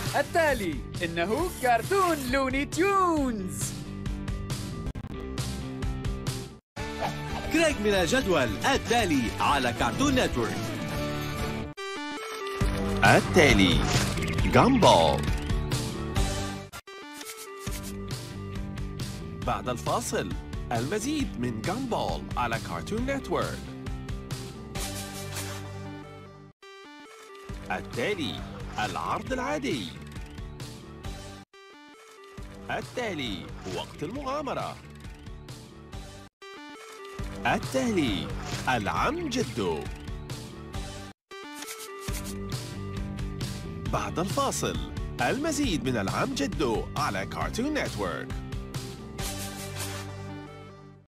التالي إنه كرتون لوني تيونز. كريغ من الجدول التالي على كارتون نتورك. التالي جامبول. بعد الفاصل المزيد من جامبول على كارتون نتورك. التالي العرض العادي. التالي وقت المغامرة. التالي العم جدو. بعد الفاصل المزيد من العم جدو على كارتون نتورك.